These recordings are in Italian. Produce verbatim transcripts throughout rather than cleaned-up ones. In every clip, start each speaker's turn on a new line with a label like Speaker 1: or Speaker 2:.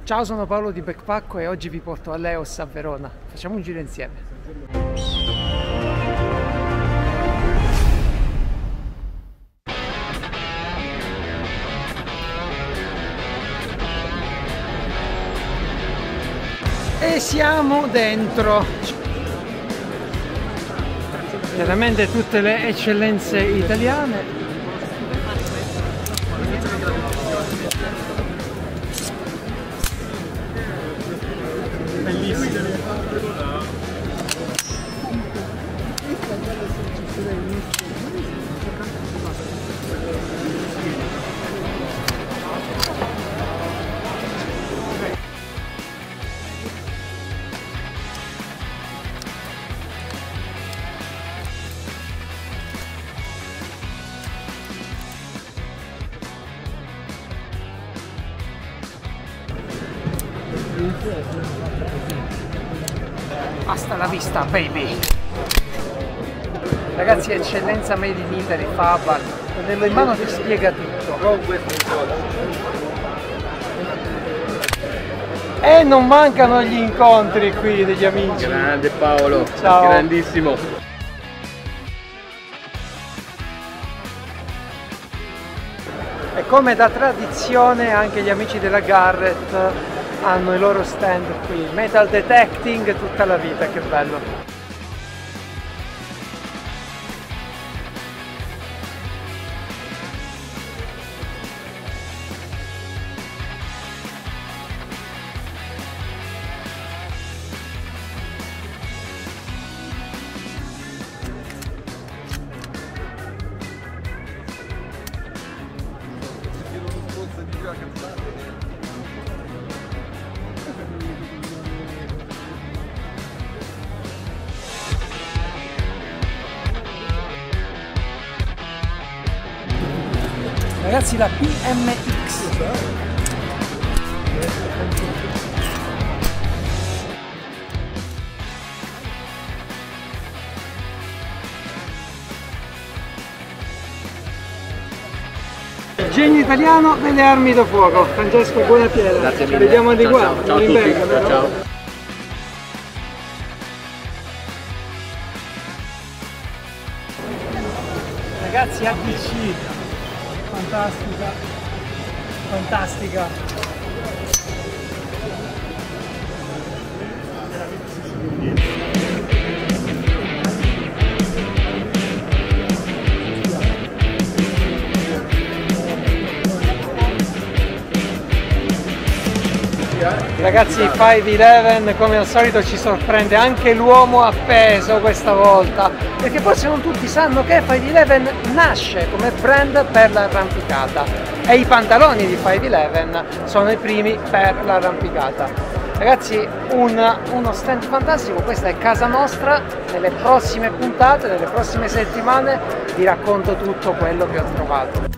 Speaker 1: Ciao, sono Paolo di Backpacko e oggi vi porto all'Eos a Verona. Facciamo un giro insieme. E siamo dentro. Chiaramente tutte le eccellenze italiane. Bellissimo. Hasta la vista, baby! Ragazzi, eccellenza made in Italy, Faber, tenerlo in mano ti spiega tutto. E non mancano gli incontri qui degli amici.
Speaker 2: Grande Paolo,
Speaker 1: ciao!
Speaker 2: Grandissimo!
Speaker 1: E come da tradizione anche gli amici della Garrett hanno i loro stand qui, metal detecting tutta la vita, che bello! Ragazzi, la B M X. Genio italiano delle armi da fuoco. Francesco, buona piede.
Speaker 2: Grazie mille.
Speaker 1: Ci vediamo di
Speaker 2: ciao,
Speaker 1: qua.
Speaker 2: Ciao, ciao a tutti. Ciao, ciao.
Speaker 1: Ragazzi, A D C. Fantastica, fantastica. Ragazzi, cinque eleven come al solito ci sorprende, anche l'uomo appeso questa volta, perché forse non tutti sanno che cinque eleven nasce come brand per l'arrampicata e i pantaloni di cinque eleven sono i primi per l'arrampicata. Ragazzi, un, uno stand fantastico, questa è casa nostra. Nelle prossime puntate, nelle prossime settimane vi racconto tutto quello che ho trovato.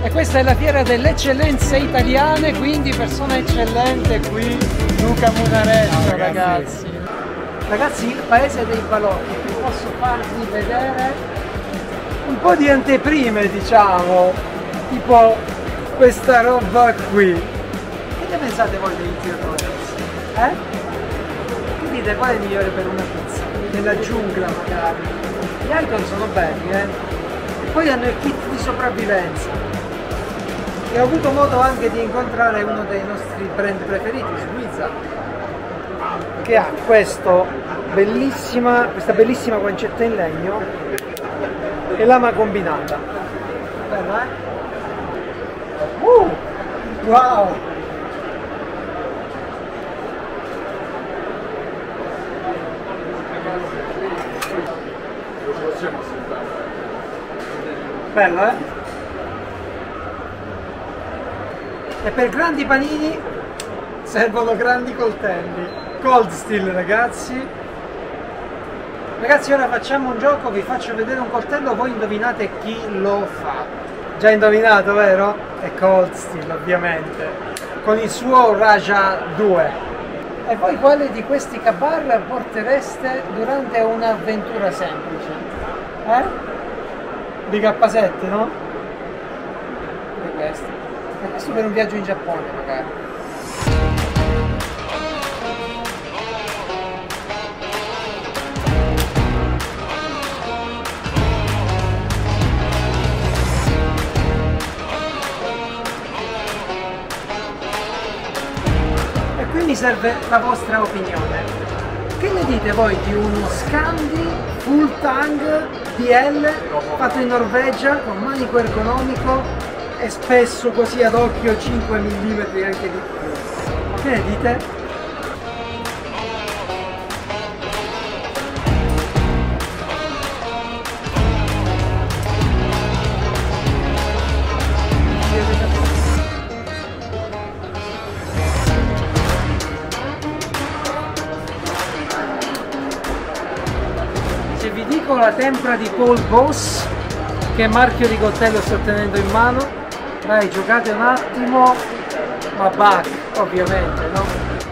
Speaker 1: E questa è la fiera delle eccellenze italiane, quindi persona eccellente qui, Luca Munaretto, ragazzi. Ragazzi, il paese dei balocchi, vi posso farvi vedere un po' di anteprime, diciamo, tipo questa roba qui. Che ne pensate voi dei tirolesi? Eh? Che dite, qual è il migliore per una pizza? Nella giungla magari. Gli icon sono belli, eh? E poi hanno il kit di sopravvivenza. E ho avuto modo anche di incontrare uno dei nostri brand preferiti, Suiza, che ha questo bellissima, questa bellissima guancetta in legno e lama combinata. Bella, eh? Uh, wow! Bello, eh? E per grandi panini servono grandi coltelli. Cold Steel, ragazzi. Ragazzi, ora facciamo un gioco, vi faccio vedere un coltello, voi indovinate chi lo fa. Già indovinato, vero? È Cold Steel, ovviamente, con il suo Raja due. E voi quale di questi Ka-Bar portereste durante un'avventura semplice? Eh? Di K sette, no? E questo. E questo per un viaggio in Giappone, magari. E qui mi serve la vostra opinione. Che ne dite voi di uno Scandi full tang D L fatto in Norvegia con manico ergonomico e spesso così ad occhio cinque millimetri anche di più? Che ne dite? Se vi dico la tempra di Paul Boss, che marchio di coltello sto tenendo in mano, dai, giocate un attimo, ma back, ovviamente, no?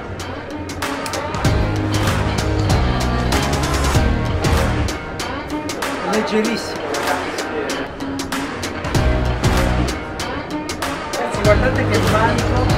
Speaker 1: È leggerissimo, ragazzi. Ragazzi, guardate che manico.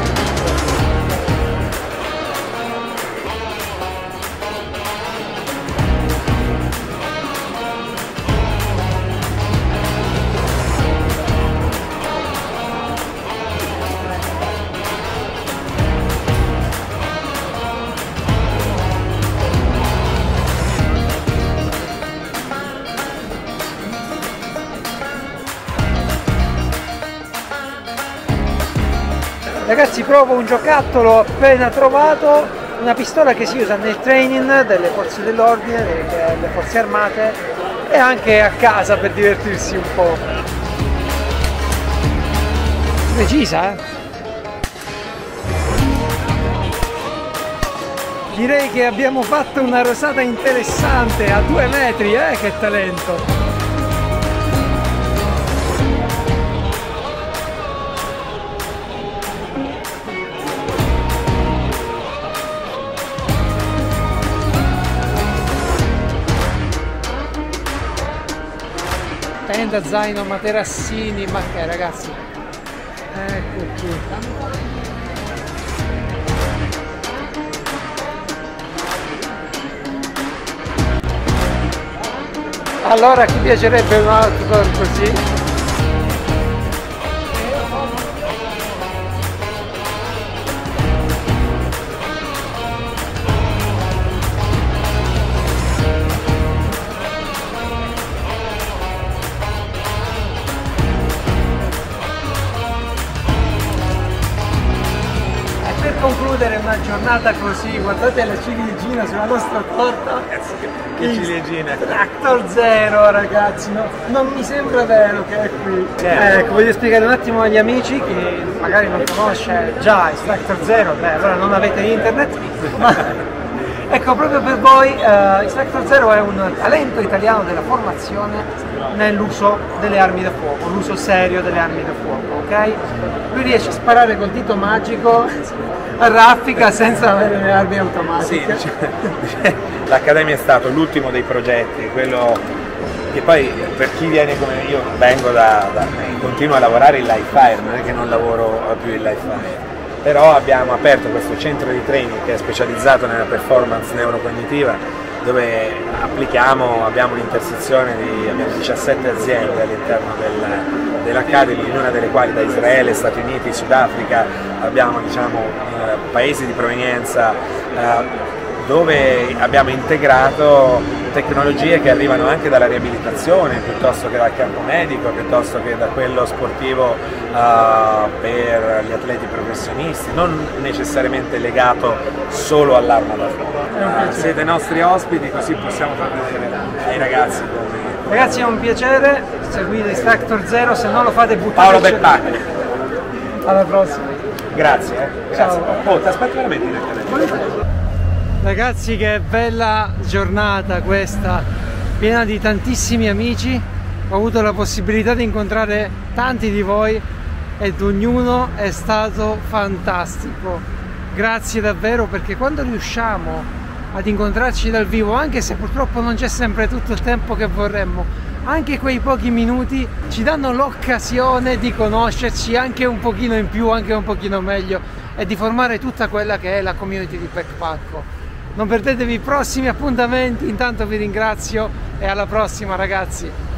Speaker 1: Ragazzi, provo un giocattolo appena trovato, una pistola che si usa nel training delle forze dell'ordine, delle forze armate e anche a casa per divertirsi un po'. Precisa, eh? Direi che abbiamo fatto una rosata interessante a due metri, eh? Che talento! Tenda, zaino, materassini, ma che ragazzi, ecco qui. Allora, chi piacerebbe un outdoor così? Concludere una giornata così, guardate la ciliegina sulla nostra torta.
Speaker 2: Che ciliegina?
Speaker 1: Tractor Zero, ragazzi, no? Non mi sembra vero che è qui.
Speaker 2: Certo.
Speaker 1: Ecco, voglio spiegare un attimo agli amici che magari non conosce già il Tractor Zero, beh allora non avete internet, ma Ecco, proprio per voi uh, X-Factor Zero è un talento italiano della formazione nell'uso delle armi da fuoco, l'uso serio delle armi da fuoco, ok? Lui riesce a sparare col dito magico a raffica senza avere le armi automatiche.
Speaker 2: Sì, cioè, l'Accademia è stato l'ultimo dei progetti, quello che poi per chi viene come io, vengo da, da continuo a lavorare in live fire, non è che non lavoro più in live fire. Però abbiamo aperto questo centro di training che è specializzato nella performance neurocognitiva, dove applichiamo, abbiamo un'intersezione di abbiamo diciassette aziende all'interno del, dell'Academy, in una delle quali da Israele, Stati Uniti, Sudafrica, abbiamo diciamo, eh, paesi di provenienza eh, dove abbiamo integrato tecnologie che arrivano anche dalla riabilitazione, piuttosto che dal campo medico, piuttosto che da quello sportivo uh, per gli atleti professionisti, non necessariamente legato solo all'arma da fuoco. Uh, siete nostri ospiti, così possiamo far vedere ai ragazzi come...
Speaker 1: Ragazzi, è un piacere, seguite X-Factor Zero, se non lo fate buttate.
Speaker 2: Paolo Beppacchi.
Speaker 1: Alla prossima.
Speaker 2: Grazie. Eh. Grazie.
Speaker 1: Ciao.
Speaker 2: Oh, ti aspetto veramente direttamente.
Speaker 1: Ragazzi, che bella giornata questa, piena di tantissimi amici. Ho avuto la possibilità di incontrare tanti di voi ed ognuno è stato fantastico. Grazie davvero, perché quando riusciamo ad incontrarci dal vivo, anche se purtroppo non c'è sempre tutto il tempo che vorremmo, anche quei pochi minuti ci danno l'occasione di conoscerci anche un pochino in più, anche un pochino meglio, e di formare tutta quella che è la community di Backpacko. Non perdetevi i prossimi appuntamenti, intanto vi ringrazio e alla prossima ragazzi!